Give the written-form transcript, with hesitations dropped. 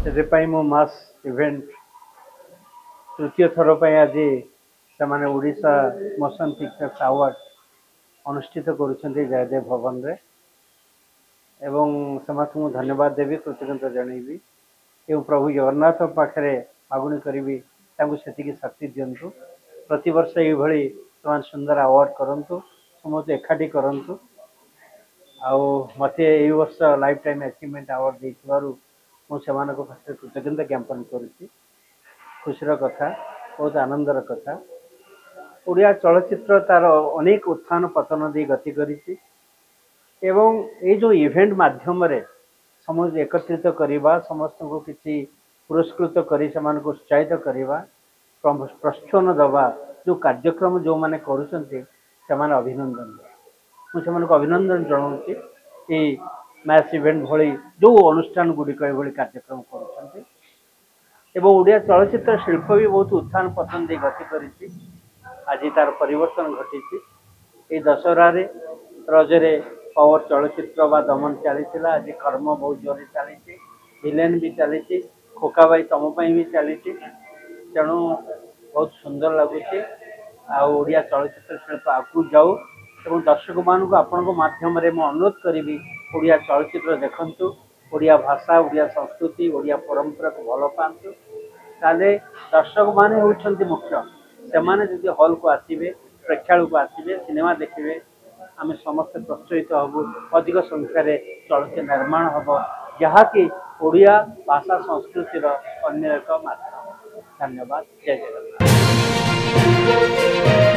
से मो मास इवेंट तृतीय थर पर आज से ओडिशा मोशन पिक्चर्स अवार्ड अनुष्ठित करुछन्ति जयदेव भवन रे एवं समस्त मु धन्यवाद देवी कृतज्ञता जनइबी एवं प्रभु जगन्नाथ पाखरे मागुणी करी से शक्ति दिंतु प्रति वर्ष ये सुंदर अवार्ड करंतु समस्त एकाठी करंतु आउ मते ए वर्ष लाइफ टाइम अचीवमेंट अवार्ड देइथिबारु मु सेमानको पाखरे कृतज्ञता ज्ञापन करुछि। खुशीर कथा बहुत आनंदर कथा ओडिया चलचित्र तार अनेक उत्थान पतन दे गति करिछि एवं ये जो इवेंट माध्यम रे समस्त एकत्रित करवा समस्त को किसी पुरस्कृत कर उत्साहित करवा प्रश्न दवा जो कार्यक्रम जो माने करुछन्ति सेमाने अभिनंदन मुझे अभिनंदन जनाऊँगी ये मैच इवेंट भली जो अनुष्ठान गुड़िक ये कार्यक्रम करुछन्ति एवं ओडिया चलचित्र शिल्प भी बहुत उत्थान पतन दे गति करिछि। आज तार परिवर्तन घटी ये दशहरा रजरे पावर चलचित्र बा दमन चली आज कर्म बहुत जोर चली विलेन भी चली खोका भाई तुम भी चली तेणु बहुत सुंदर लगुच आड़िया चलचित्र शिल्प आगू जाऊ और दर्शक मानक आपण माध्यम अनुरोध करी ओडिया चलचित्र देखंतु ओडिया भाषा ओडिया संस्कृति ओडिया परंपरा को भल पातु ताले दर्शक माने होउछन्ति मुख्य सेमाने जदि हॉल को आसीबे प्रेक्षालय को आसीबे सिनेमा देखिबे आम समस्त प्रोत्साहित हबु अधिक संख्यार चलचित्र निर्माण हम जहाँकि ओडिया भाषा संस्कृतिर अन्य एक माध्यम। धन्यवाद। जय जगन्नाथ।